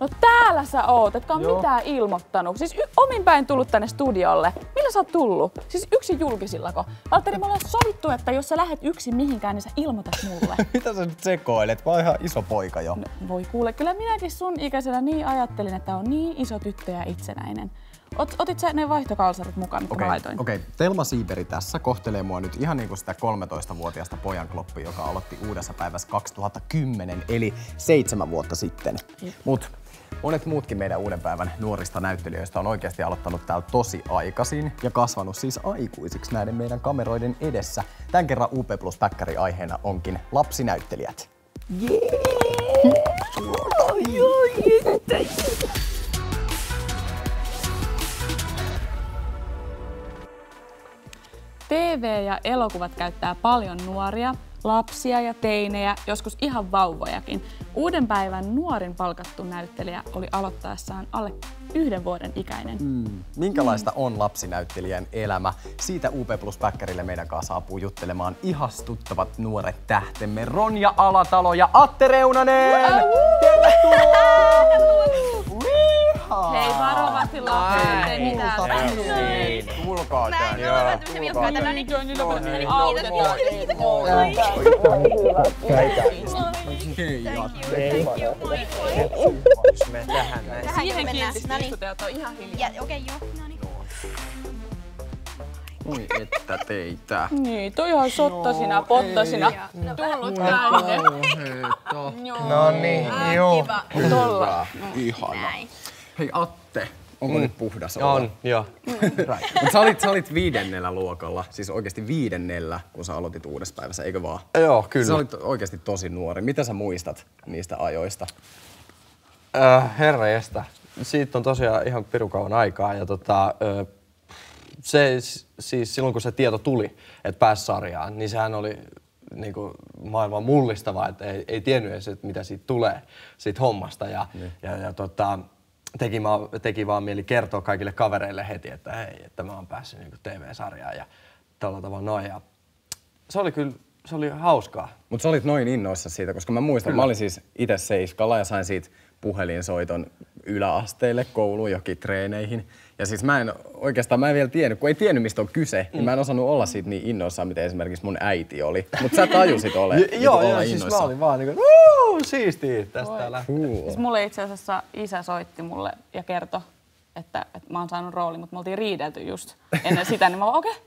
No täällä sä oot, etkä oo mitään ilmoittanut. Siis omin päin tullut tänne studiolle. Millä sä oot tullut? Siis yksin julkisillako? Valtteri, me ollaan sovittu, että jos sä lähet yksin mihinkään, niin sä ilmoitat mulle. Mitä sä nyt sekoilet? Mä oon ihan iso poika jo. No, voi kuule, kyllä minäkin sun ikäisenä niin ajattelin, että on niin iso tyttö ja itsenäinen. Otit sä ne vaihtokalsarit mukaan, kun mä laitoin? Okei. Telma Siiperi tässä kohtelee mua nyt ihan niinku sitä 13-vuotiaasta pojankloppia, joka aloitti Uudessa päivässä 2010, eli 7 vuotta sitten. Mut monet muutkin meidän Uuden päivän nuorista näyttelijöistä on oikeasti aloittanut täällä tosi aikaisin ja kasvanut siis aikuisiksi näiden meidän kameroiden edessä. Tän kerran UP Plus Päkkäri aiheena onkin lapsinäyttelijät. TV ja elokuvat käyttää paljon nuoria, lapsia ja teinejä, joskus ihan vauvojakin. Uuden päivän nuorin palkattu näyttelijä oli aloittaessaan alle 1 vuoden ikäinen. Minkälaista on lapsinäyttelijän elämä? Siitä UP Plus Päkkärille meidän kanssa saapuu juttelemaan ihastuttavat nuoret tähtemme Ronja Alatalo ja Atte Reunanen! Tervetuloa! Hei, varovasti lapset, ei mitään. Tulkaa tänne. Me tähän näin. Siihen kiinnisti istuteet on ihan hiljaa. Okei, joo. No niin. Oi että teitä. Niin, toi ihan sottasina, pottasina. Tullut tänne. No niin, joo. Tolla. Ihana. Hei Atte, onko nyt puhdas olla? On, joo. Mut sä olit 5. luokalla, siis oikeesti 5. kun sä aloitit Uudessa päivässä, eikö vaan? Joo, kyllä. Sä olit oikeesti tosi nuori. Mitä sä muistat niistä ajoista? Herranjestä. Siitä on tosiaan ihan pirukauan aikaa ja se siis silloin kun se tieto tuli, että pääsi sarjaan, niin sehän oli niinku maailman mullistavaa, että ei tiennyt edes, että mitä siitä tulee, siitä hommasta teki vaan mieli kertoa kaikille kavereille heti, että hei, että mä oon päässyt niinku TV-sarjaan ja tällä tavalla noin. Ja se oli hauskaa. Mut sä olit noin innoissa siitä, koska mä muistan, kyllä. Mä olin siis itse 7 ja sain siitä puhelinsoiton yläasteille, kouluun, johonkin treeneihin. Ja siis mä en vielä tiennyt, kun ei tiennyt mistä on kyse, niin mä en osannut olla siitä niin innoissaan, miten esimerkiksi mun äiti oli. Mut sä tajusit olla Joo, siis mä olin vaan niinku, siistiä, tästä lähtee. Siis mulle itse asiassa isä soitti mulle ja kertoi, että mä oon saanut roolin, mutta me oltiin riidelty just ennen sitä, niin mä vaan okei.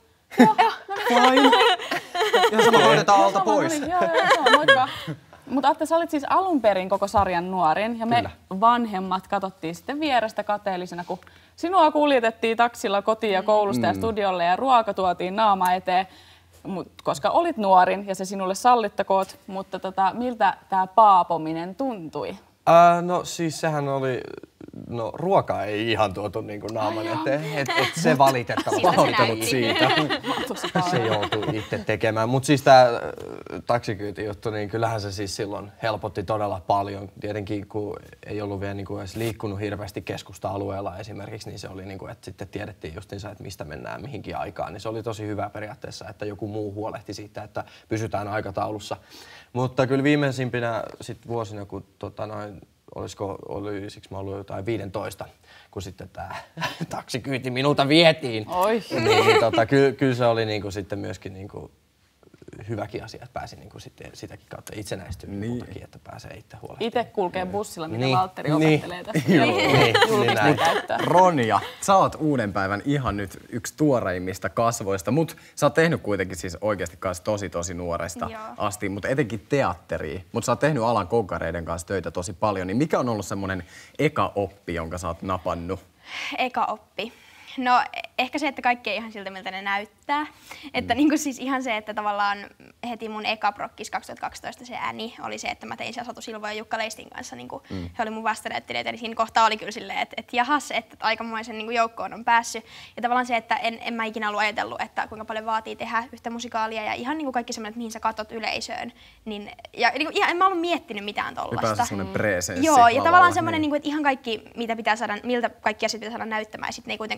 Ja sama hoidetaan alta pois. Joo, moikka. Mutta Atte, sä olit siis alun perin koko sarjan nuorin ja me vanhemmat katsottiin sitten vierestä kateellisena, kun sinua kuljetettiin taksilla kotiin ja koulusta ja studiolle ja ruoka tuotiin naama eteen, koska olit nuorin ja se sinulle sallittakoot, mutta miltä tää paapominen tuntui? No siis sehän oli, ruoka ei ihan tuotu niinku naaman eteen, et se valitettavasti pahoittelut siitä. Se joutui itse tekemään, mutta siis tää taksikyytijuttu, niin kyllähän se siis silloin helpotti todella paljon. Tietenkin kun ei ollut vielä niinku edes liikkunut hirveästi keskusta-alueella esimerkiksi, niin se oli niinku, että sitten tiedettiin justiinsa, että mistä mennään mihinkin aikaan. Niin se oli tosi hyvä periaatteessa, että joku muu huolehti siitä, että pysytään aikataulussa. Mutta kyllä viimeisimpinä sit vuosina, kun olisiko mä ollut jotain 15, kun sitten tää taksikyyti minulta vietiin. Kyllä se oli niinku sitten myöskin niinku hyväkin asia, että pääsin niinku sitten sitäkin kautta itsenäistymään muutakin, että pääsee itse huolehtimaan. Itse kulkee bussilla, mitä Valtteri opettelee tässä. Julkista käyttää. Ronja, sä oot Uuden päivän ihan nyt yksi tuoreimmista kasvoista, mut sä oot tehnyt kuitenkin siis oikeasti kanssa tosi nuoresta asti, mutta etenkin teatteria. Mutta sä oot tehnyt alan konkareiden kanssa töitä tosi paljon, niin mikä on ollut semmonen eka oppi, jonka sä oot napannut? Eka oppi. No ehkä se, että kaikki ei ihan siltä, miltä ne näyttää. Että niinku siis ihan se, että tavallaan heti mun eka prokkis 2012 se Äni oli se, että mä tein siellä Satu Silvo ja Jukka Leistin kanssa. Niinku, he oli mun vastanäyttelijöitä, niin siinä kohtaa oli kyllä silleen, että jahas, että aikamoisen niinku joukkoon on päässyt. Ja tavallaan se, että en mä ikinä ollut ajatellut, että kuinka paljon vaatii tehdä yhtä musikaalia ja ihan niinku kaikki semmoinen, että mihin sä katot yleisöön. Niin, ja niinku, en mä ollut miettinyt mitään tollasta. Ylipäänsä semmoinen presenssi. Joo, ja tavallaan semmoinen, niin. Että ihan kaikki, mitä pitää saada, miltä kaikki asiat pitää saada näyttämään, ja sitten ne ei kuitenkaan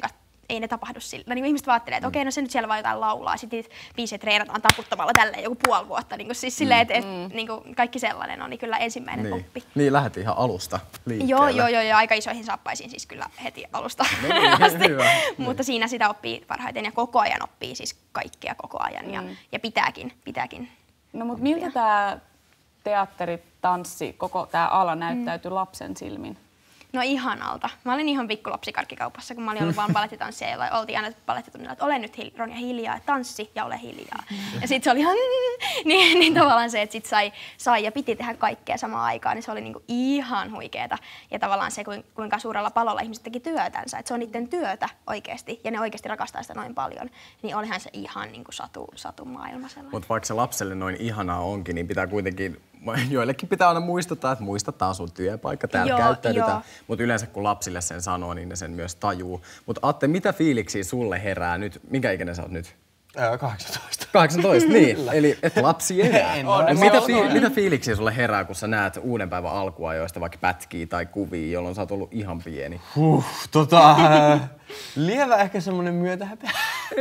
ei ne tapahdu sillä. Niin ihmiset ajattelee, että okei, no se nyt siellä vaan jotain laulaa, sitten biisejä treenataan taputtamalla tälleen joku puoli vuotta. Niin siis silleen, että niin kaikki sellainen on niin kyllä ensimmäinen oppi. Niin, lähdettiin ihan alusta liikkeelle. Joo, aika isoihin saappaisiin siis kyllä heti alusta asti. Mutta siinä sitä oppii parhaiten ja koko ajan oppii siis kaikkea koko ajan ja pitääkin. No mutta miltä tämä teatteri, tanssi, koko tämä ala näyttäytyi lapsen silmin? No ihanalta. Mä olin ihan pikkulapsi karkkikaupassa, kun mä olin ollut vaan balettitanssia, jolla oltiin aina balettitunnilla, että ole nyt Ronja hiljaa, tanssi ja ole hiljaa. Ja sit se oli ihan niin tavallaan se, että sit sai ja piti tehdä kaikkea samaan aikaan, niin se oli niinku ihan huikeeta. Ja tavallaan se, kuinka suurella palolla ihmiset teki työtänsä, että se on niiden työtä oikeasti ja ne oikeasti rakastaa sitä noin paljon, niin olihan se ihan niinku satumaailma sellainen. Mutta vaikka se lapselle noin ihanaa onkin, niin pitää kuitenkin joillekin pitää aina muistuttaa, että muista, tää on sun työpaikka, täällä käyttäydytään. Mutta yleensä kun lapsille sen sanoo, niin ne sen myös tajuu. Mutta Atte, mitä fiiliksiä sulle herää nyt? Minkä ikäinen sä oot nyt? 18. 18, niin. Eli et lapsi enää. Mitä fiiliksiä sulle herää, kun sä näet uuden päivän alkuajoista vaikka pätkiä tai kuvia, jolloin sä oot ollut ihan pieni? Lievä ehkä semmonen myötähäpeä.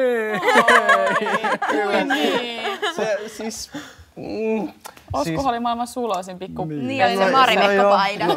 Se siis... Oskohan oli maailman suloisin pikku... Niin oli se Marimekko-paida.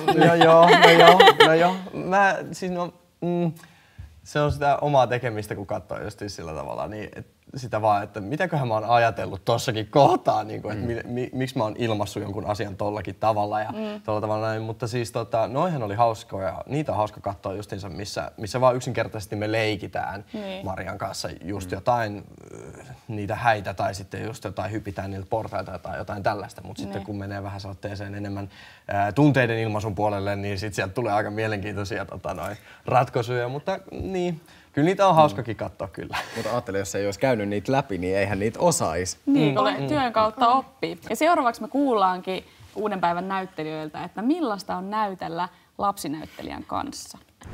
Se on sitä omaa tekemistä, kun katsoo just sillä tavalla, niin sitä vaan, että mitäköhän mä oon ajatellut tossakin kohtaa, niin kuin, että miksi mä oon ilmassut jonkun asian tollakin tavalla ja tolla tavalla näin. Mutta siis noihän oli hauskoja ja niitä on hauska katsoa justiinsa, missä vaan yksinkertaisesti me leikitään Marian kanssa just jotain niitä häitä tai sitten just jotain hypitään niiltä portailta tai jotain tällaista. Mutta sitten kun menee vähän saatteeseen enemmän tunteiden ilmaisun puolelle, niin sitten sieltä tulee aika mielenkiintoisia ratkaisuja, mutta niin. Kyllä niitä on hauskakin katsoa kyllä. Mutta ajattele, jos ei olisi käynyt niitä läpi, niin eihän niitä osaisi. Niin, työn kautta oppii. Ja seuraavaksi me kuullaankin uuden päivän näyttelijöiltä, että millaista on näytellä lapsinäyttelijän kanssa.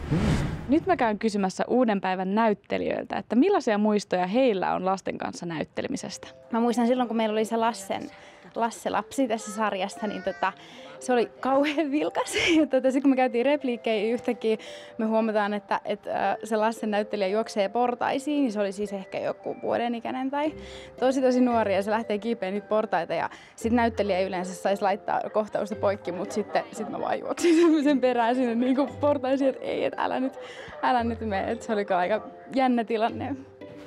Nyt mä käyn kysymässä uuden päivän näyttelijöiltä, että millaisia muistoja heillä on lasten kanssa näyttelemisestä. Mä muistan silloin, kun meillä oli se Lasse lapsi tässä sarjassa, niin se oli kauhean vilkas. Ja sitten kun me käytiin repliikkejä, niin yhtäkkiä me huomataan, että se Lassen näyttelijä juoksee portaisiin. Niin se oli siis ehkä joku vuoden ikäinen tai tosi nuori ja se lähtee kiipeen niitä portaita. Ja sitten näyttelijä ei yleensä saisi laittaa kohtausta poikki, mutta sitten mä vaan juoksin sen perään sinne niin portaisiin, että ei, että älä nyt mene. Et se oli aika jännä tilanne.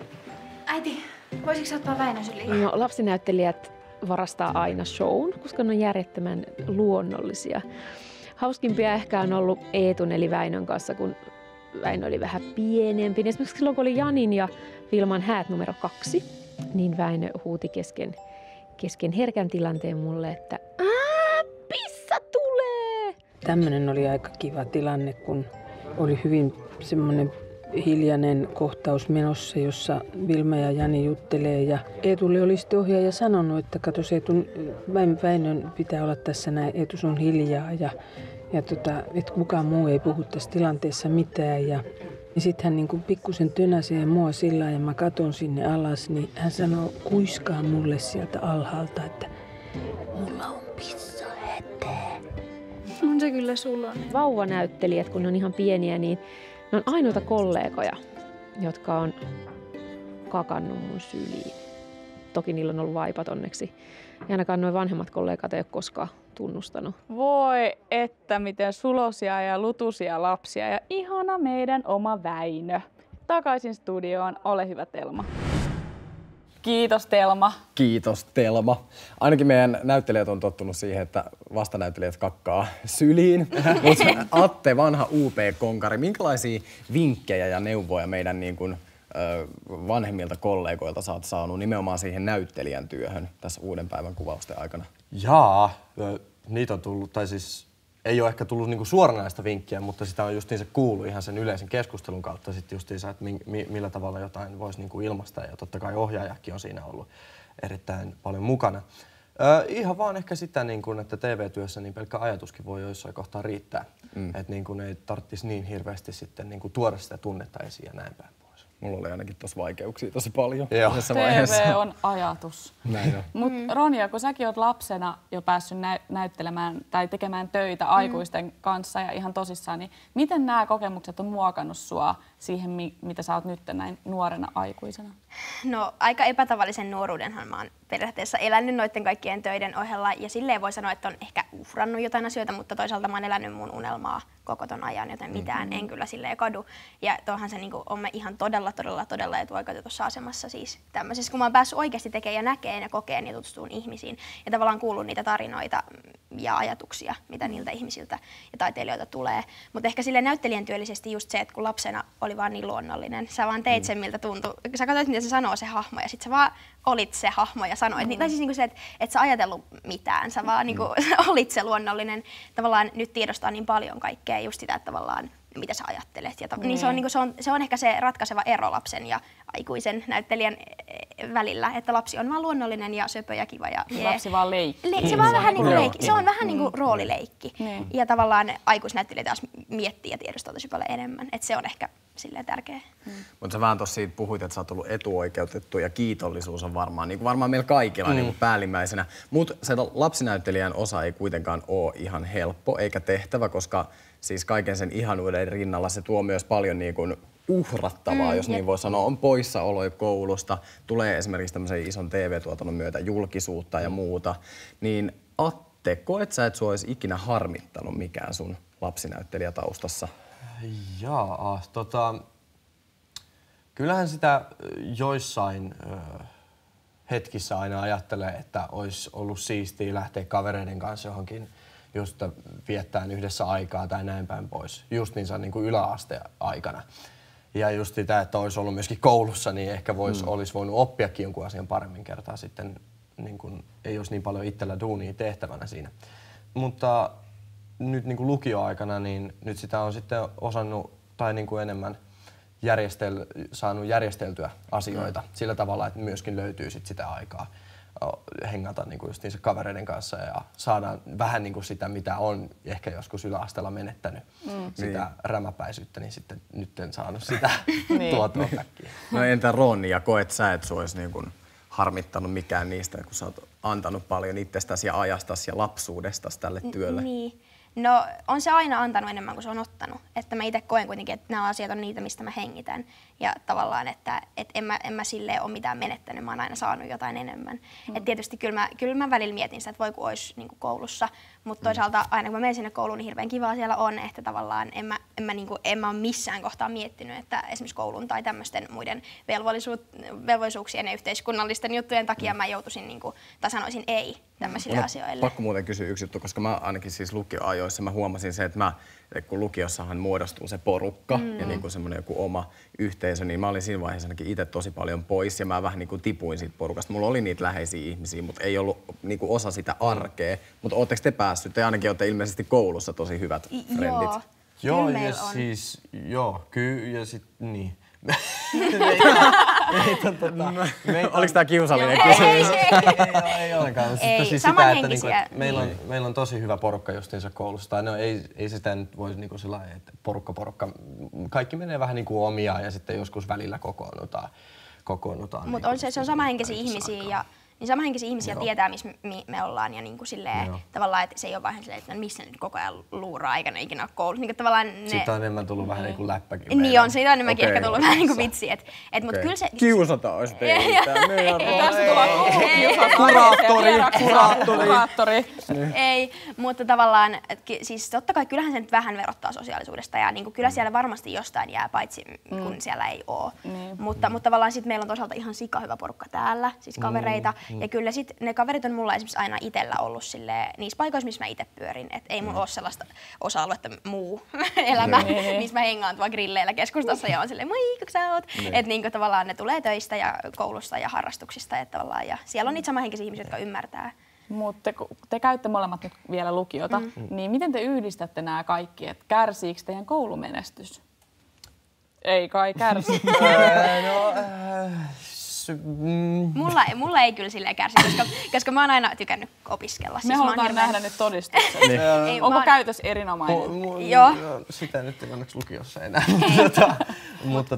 Äiti, voisitko ottaa Väinön syliin? No, lapsinäyttelijät varastaa aina shown, koska ne on järjettömän luonnollisia. Hauskimpia ehkä on ollut Eetun eli Väinön kanssa, kun Väinö oli vähän pienempi. Esimerkiksi silloin, kun oli Janin ja Vilman häät numero 2, niin Väinö huuti kesken herkän tilanteen mulle, että pissa tulee! Tämmöinen oli aika kiva tilanne, kun oli hyvin semmoinen hiljainen kohtaus menossa, jossa Vilma ja Jani juttelee ja Eetulle oli sitten ohjaaja sanonut, että katos Väinön pitää olla tässä näin, Eetu on hiljaa ja että kukaan muu ei puhu tässä tilanteessa mitään ja sitten hän niin pikkusen tönäsee mua sillä ja mä katon sinne alas, niin hän sanoo kuiskaa mulle sieltä alhaalta, että mulla on pissa eteen. On se kyllä suloinen. Vauvanäyttelijät, kun ne on ihan pieniä, niin ne on ainoita kollegoja, jotka on kakannut mun syliin. Toki niillä on ollut vaipat onneksi. Ja ainakaan nuo vanhemmat kollegat ei ole koskaan tunnustanut. Voi, että miten sulosia ja lutusia lapsia ja ihana meidän oma Väinö. Takaisin studioon, ole hyvä Telma. Kiitos Telma. Kiitos Telma. Ainakin meidän näyttelijät on tottunut siihen, että vastanäyttelijät kakkaa syliin. Mutta Atte, vanha UP-konkari, minkälaisia vinkkejä ja neuvoja meidän niin kuin, vanhemmilta kollegoilta sä oot saanut nimenomaan siihen näyttelijän työhön tässä uuden päivän kuvausten aikana? Niitä on tullut, tai siis ei ole ehkä tullut niinku suoranaista vinkkiä, mutta sitä on justiinsa kuullut ihan sen yleisen keskustelun kautta sitten justiinsa, että millä tavalla jotain voisi niinku ilmaista ja totta kai ohjaajakin on siinä ollut erittäin paljon mukana. Ihan vaan ehkä sitä, että TV-työssä niin pelkkä ajatuskin voi joissain kohtaa riittää. Että ei tarvitsisi niin hirveästi sitten tuoda sitä tunnetta esiin ja näin päin pois. Mulla oli ainakin tossa vaikeuksia tosi paljon. TV on ajatus. Näin on. Mut Ronja, kun säkin oot lapsena jo päässyt näyttelemään tai tekemään töitä aikuisten kanssa ja ihan tosissaan, niin miten nämä kokemukset on muokannut sua siihen, mitä sä oot nyt näin nuorena aikuisena? No aika epätavallisen nuoruudenhan mä oon periaatteessa elänyt noiden kaikkien töiden ohella ja silleen voi sanoa, että on ehkä uhrannut jotain asioita, mutta toisaalta mä oon elänyt mun unelmaa koko ton ajan, joten mitään en kyllä silleen kadu. Ja tuohan se niinku on mä ihan todella etuoikeutetussa asemassa siis tämmöisessä, kun mä oon päässyt oikeasti tekemään ja näkeen ja kokeen ja tutustuun ihmisiin ja tavallaan kuullut niitä tarinoita ja ajatuksia, mitä niiltä ihmisiltä ja taiteilijoilta tulee. Mutta ehkä sille näyttelijän työllisesti just se, että kun lapsena oli vaan niin luonnollinen, sä vaan teit sen, miltä tuntui. Sä katsoit, mitä se sanoo se hahmo ja sit sä vaan olit se hahmo ja sanoit. Tai siis niinku se, että et sä ajatellut mitään, sä vaan niinku olit se luonnollinen. Tavallaan nyt tiedostaa niin paljon kaikkea just sitä, että tavallaan mitä sä ajattelet. Ja niin se on ehkä se ratkaiseva ero lapsen ja aikuisen näyttelijän välillä, että lapsi on vaan luonnollinen ja söpö ja kiva. Ja lapsi vaan leikkii. Se vaan vähän niinku leikki. Se on vähän niinku roolileikki. Ja tavallaan aikuisnäyttelijä taas miettii ja tiedostaa tosi paljon enemmän. Että se on ehkä silleen tärkeä. Mutta sä vähän tossa siitä puhuit, että sä oot ollut etuoikeutettu ja kiitollisuus on varmaan meillä kaikilla niin päällimmäisenä. Mutta se lapsinäyttelijän osa ei kuitenkaan ole ihan helppo eikä tehtävä, koska siis kaiken sen ihanuuden rinnalla se tuo myös paljon niin kuin uhrattavaa, jos niin voi sanoa. On poissaoloja koulusta, tulee esimerkiksi tämmöisen ison TV-tuotannon myötä julkisuutta ja muuta. Niin Atte, koet sä, että sua olisi ikinä harmittanut mikään sun lapsinäyttelijätaustassa? Jaa, kyllähän sitä joissain hetkissä aina ajattelee, että olisi ollut siistiä lähteä kavereiden kanssa johonkin just viettään yhdessä aikaa tai näin päin pois, just niin kuin yläasteaikana. Ja just sitä, että olisi ollut myöskin koulussa, niin ehkä olisi voinut oppiakin jonkun asian paremmin kertaa sitten, niin kuin, ei olisi niin paljon itsellä duunia tehtävänä siinä. Mutta nyt niin kuin lukioaikana, niin nyt sitä on sitten osannut tai niin kuin enemmän saanut järjesteltyä asioita sillä tavalla, että myöskin löytyy sit sitä aikaa hengata niin kuin just niissä kavereiden kanssa ja saadaan vähän niin kuin sitä, mitä on ehkä joskus yläasteella menettänyt, sitä rämäpäisyyttä, niin sitten nyt en saanut sitä tuotua päkkiä. No entä Ronni, ja koet sä, että sua olisi niin kuin harmittanut mikään niistä, kun sä oot antanut paljon itsestäsi ja ajastasi ja lapsuudestasi tälle työlle? Niin. No on se aina antanut enemmän kuin se on ottanut. Että mä itse koen kuitenkin, että nämä asiat on niitä, mistä mä hengitän. Ja tavallaan, että en mä silleen ole mitään menettänyt, mä oon aina saanut jotain enemmän. Et tietysti kyllä mä välillä mietin sitä, että voi kun olisi niin kuin koulussa. Mutta toisaalta aina kun mä menen sinne kouluun, niin hirveän kivaa siellä on. Että tavallaan en mä ole missään kohtaa miettinyt, että esimerkiksi koulun tai tämmöisten muiden velvollisuuksien ja yhteiskunnallisten juttujen takia mä joutuisin tai sanoisin ei tämmöisille asioille. Pakko muuten kysyä yksi juttu, koska mä ainakin siis lukioajoissa mä huomasin se, että kun lukiossahan muodostuu se porukka ja niin kuin semmoinen joku oma yhteisö, niin mä olin siinä vaiheessa ainakin itse tosi paljon pois ja mä vähän niin kuin tipuin siitä porukasta. Mulla oli niitä läheisiä ihmisiä, mutta ei ollut niin kuin osa sitä arkea. Mutta ootteko te päässyt? Te ainakin olette ilmeisesti koulussa tosi hyvät frendit. Joo, ja siis, kyllä, ja sit niin. Oliko tää kiusallinen kysymys? Ei ollenkaan. Siis sitä, että meillä on tosi hyvä porukka justiinsa koulussa. Tai no ei sitä nyt voisi niinku sellainen, että porukka. Kaikki menee vähän niinku omiaan ja sitten joskus välillä kokoonnutaan. Mutta se on samanhenkisiä ihmisiä ja niin samanhenkisiä ihmisiä tietää, missä me ollaan ja niinku silleen tavallaan, että se ei ole vähän silleen, että missä nyt koko ajan luuraa eikä ne ikinä ole koulussa. Niin tavallaan ne... Siitä on enemmän tullut vähän niin kuin läppäkin. Niin on, siitä on enemmänkin ehkä tullut vähän niin kuin vitsi. Mut kyllä se... Kiusataan teitä. Tästä tulee kuraattori. Ei, mutta tavallaan, siis totta kai kyllähän se nyt vähän verottaa sosiaalisuudesta ja niin kuin kyllä siellä varmasti jostain jää, paitsi kun siellä ei ole. Mutta tavallaan sitten meillä on toisaalta ihan sika hyvä porukka täällä, siis kavereita. Ja kyllä sit ne kaverit on mulla esimerkiksi aina itsellä ollut niissä paikoissa, missä mä itse pyörin. Et ei mun ole sellaista osa-aluetta muu elämä, missä mä hengaan tuolla grilleillä keskustassa ja on silleen, moi, kuka sä oot? Että niinku tavallaan ne tulee töistä ja koulusta ja harrastuksista. Ja siellä on niitä samanhenkisiä ihmisiä, jotka ymmärtää. Mutta te käytte molemmat nyt vielä lukiota, niin miten te yhdistätte nämä kaikki? Et kärsiikö teidän koulumenestys? Ei kai kärsi. Mulla ei kyllä silleen kärsi, koska mä oon aina tykännyt opiskella. Me halutaan nähdä nyt todistukset. Onko käytös erinomainen? Joo. Sitä nyt ei onneksi lukiossa enää. Mutta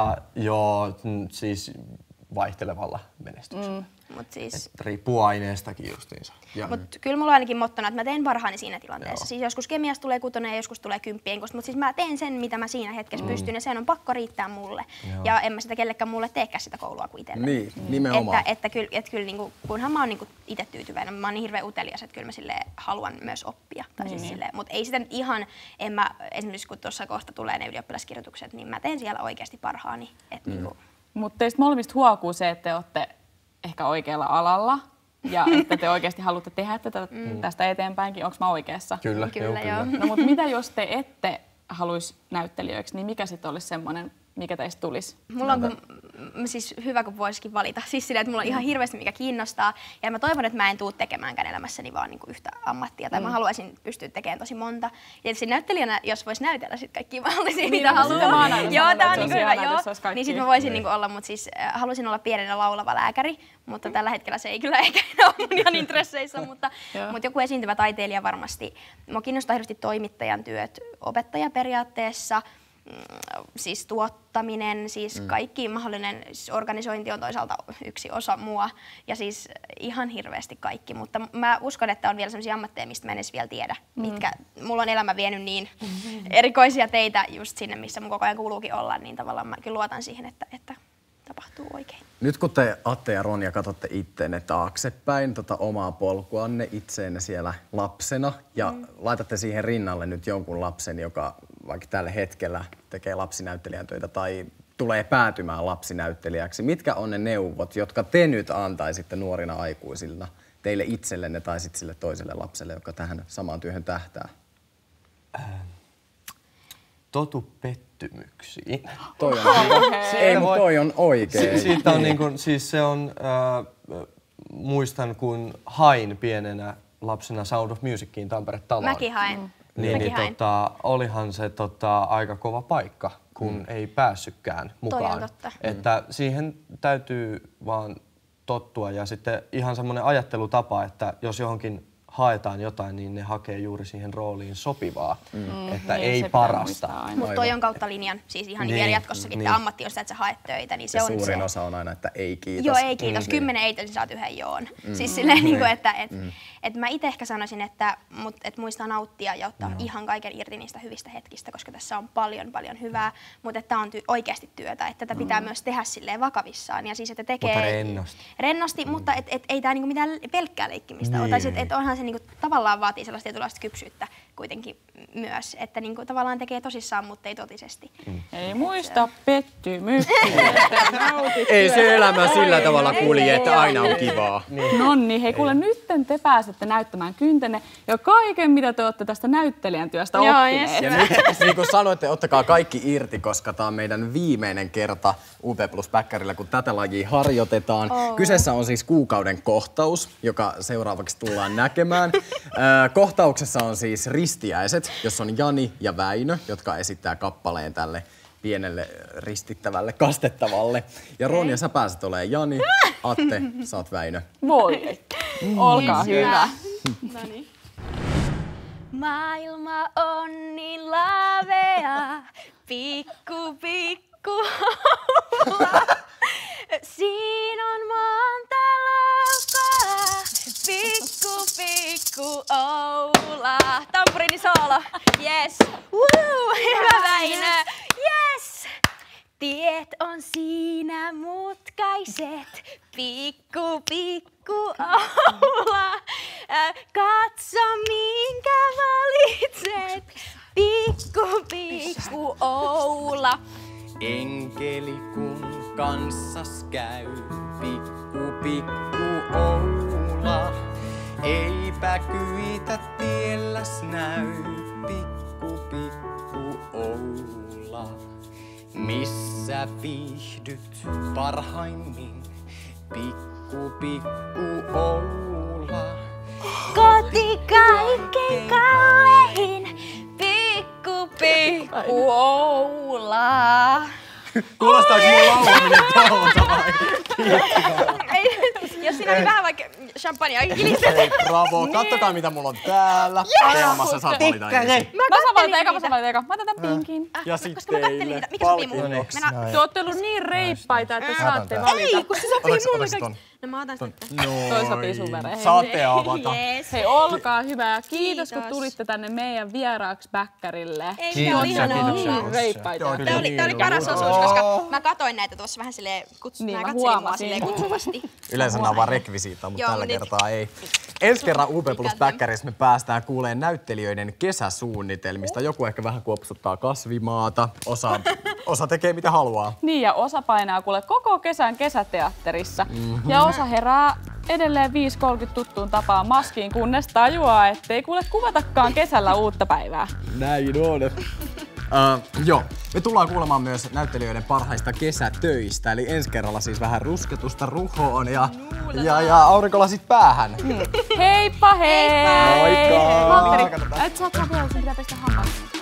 joo, siis vaihtelevalla menestyksellä. Mut siis... riippuu aineestakin justiinsa. Mut kyllä mulla on ainakin mottona, että mä teen parhaani siinä tilanteessa. Siis joskus kemiasta tulee 6 ja joskus tulee 10, mutta siis mä teen sen, mitä mä siinä hetkessä pystyn, ja sen on pakko riittää mulle. Ja en mä sitä kellekään mulle teekään sitä koulua kuin itselle. Niin, nimenomaan. Että kyllä niinku, kunhan mä oon niinku itse tyytyväinen, mä oon niin hirveän utelias, että kyllä mä silleen haluan myös oppia. Mutta ei sitä nyt ihan, esimerkiksi kun tuossa kohta tulee ne ylioppilaskirjoitukset, niin mä teen siellä oikeasti parhaani. Niinku. Mutta teistä molemmista huokuu se, että te olette ehkä oikealla alalla ja että te oikeasti haluatte tehdä tätä tästä eteenpäinkin. Onko mä oikeassa? Kyllä, joo. No mutta mitä jos te ette haluaisi näyttelijöiksi, niin mikä sitten olisi semmoinen, mikä teistä tulisi? Mulla on siis hyvä, kun voisikin valita. Siis sillä, että mulla on ihan hirveästi mikä kiinnostaa. Ja mä toivon, että mä en tule tekemäänkään elämässäni vaan niinku yhtä ammattia. Tai mä haluaisin pystyä tekemään tosi monta. Ja tietysti näyttelijänä, jos vois näytellä sit kaikkia mahdollisia, mitä haluaa. Joo, tää on niinku hyvä, joo. Niin sit mä voisin niinku olla, mutta siis haluaisin olla pienenä laulava lääkäri. Mutta tällä hetkellä se ei kyllä ehkä enää ole mun ihan intresseissä. Mutta joku esiintyvä taiteilija varmasti. Mua kiinnostaa hirveästi toimittajan työt, opettaja periaatteessa. Siis tuottaminen, siis kaikki mahdollinen siis organisointi on toisaalta yksi osa mua ja siis ihan hirveästi kaikki, mutta mä uskon, että on vielä sellaisia ammatteja, mistä mä en edes vielä tiedä, mitkä mulla on elämä vienyt niin erikoisia teitä just sinne, missä mun koko ajan kuuluukin olla, niin tavallaan mä kyllä luotan siihen, että tapahtuu oikein. Nyt kun te, Atte ja Ronja, katsotte itteenne taaksepäin, omaa polkuanne itseenne siellä lapsena ja laitatte siihen rinnalle nyt jonkun lapsen, joka vaikka tällä hetkellä tekee lapsinäyttelijän töitä tai tulee päätymään lapsinäyttelijäksi. Mitkä on ne neuvot, jotka te nyt antaisitte nuorina aikuisina teille itsellenne tai sitten sille toiselle lapselle, joka tähän samaan työhön tähtää? Totu pettymyksiin. Toi on oikein. Siitä on siis se on, muistan kun hain pienenä lapsena Sound of Musiciin Tampere-taloon. Mäkin hain. Olihan se aika kova paikka, kun ei päässytkään mukaan. Toi on totta. Että siihen täytyy vaan tottua ja sitten ihan semmoinen ajattelutapa, että jos johonkin haetaan jotain, niin ne hakee juuri siihen rooliin sopivaa, että ei parasta. Mutta toi on kautta linjan, siis ihan vielä jatkossakin, että ammatti on sitä, että sä haet töitä, niin se on suurin osa on aina, että ei kiitos. Joo, ei kiitos. 10 ei, niin saat 1 joon. Siis silleen, että mä itse ehkä sanoisin, että muistaa nauttia ja ottaa ihan kaiken irti niistä hyvistä hetkistä, koska tässä on paljon hyvää, mutta että tää on oikeasti työtä, että tätä pitää myös tehdä silleen vakavissaan. Ja siis, että tekee rennosti, mutta ei tää niinku mitään pelkkää leikkimistä ole. Tai että onhan se niinku tavallaan vaatii sellaista tietynlaista kypsyyttä kuitenkin myös, että niinku tavallaan tekee tosissaan, mutta ei totisesti. Ei muista pettymyksiä. Ei se elämä sillä tavalla kulje, että aina on kivaa. Nonni, hei kuule, nytten te pääsette näyttämään kyntenne ja kaiken, mitä te olette tästä näyttelijän työstä oppineet. Ja nyt, niin kuin sanoitte, ottakaa kaikki irti, koska tämä on meidän viimeinen kerta UP Plus Päkkärillä, kun tätä lajia harjoitetaan. Kyseessä on siis kuukauden kohtaus, joka seuraavaksi tullaan näkemään. Kohtauksessa on siis ristiäiset, jossa on Jani ja Väinö, jotka esittää kappaleen tälle pienelle ristittävälle, kastettavalle. Ja Ronja, sä pääset olemaan Jani, Atte, sä oot Väinö. Voi, olkaa hyvä. Noniin. Maailma on niin lavea, pikku aula. Siinä on monta loukkoa, pikku aula. Tampuriini soolo, yes. Hyvä Väinö, yes. Tiet on siinä mutkaiset, pikku aula. Katso minkä valitset, pikku aula. Enkeli kun kanssas käy, pikku aula. Eipä kyitä tielläs näy, pikku aula. Missä viihdyt parhaimmin, pikku aula. Koti kaikkein kallein, pikku aula. Kuulostaako mun laulaminen tuolta vai? Jos siinä oli vähän vaikka champagnea kilistetty. Hei, bravo. Kattokaa mitä mulla on täällä. Teemassa saat valita ensin. Mä saan valita eka. Mä otan tän pinkin. Ja sit Koska mä kattelin teille niitä. Mikä sopii mulle? palkinnoksi. Te ootte ollut niin reippaita, että saatte valita. Ei, kun se sopii mulle Otaks ton? kaikki. No mä otan sitten. Toi sopii sun vereen. Saatte avata. Yes. Hei, olkaa hyvä ja kiitos kun Kiitos. tulitte tänne meidän vieraaksi bäkkärille. Ei, Kiitos, tää oli ihanaa. Niin reippaita. Tää oli paras osuus, koska mä katoin näitä tuossa vähän silleen Niin, mä mä katselin mua huomasin. silleen kutsuvasti. Yleensä nämä on vaan rekvisiittaa, mutta Joo, tällä nyt. kertaa ei. Ensi kerran UP Plus Bäkkärissä me päästään kuuleen näyttelijöiden kesäsuunnitelmista. Joku ehkä vähän kuopsuttaa kasvimaata, osa tekee mitä haluaa. Niin, ja osa painaa kuule koko kesän kesäteatterissa. Ja osa herää edelleen 5.30 tuttuun tapaan maskiin, kunnes tajuaa, ettei kuule kuvatakaan kesällä uutta päivää. Näin on. Joo, me tullaan kuulemaan myös näyttelijöiden parhaista kesätöistä. Eli ensi kerralla siis vähän rusketusta ruhoon ja aurinkolasit päähän. Heippa hei! Moikka! Valtteri, et sä vielä, sun pitää pestä hampaat.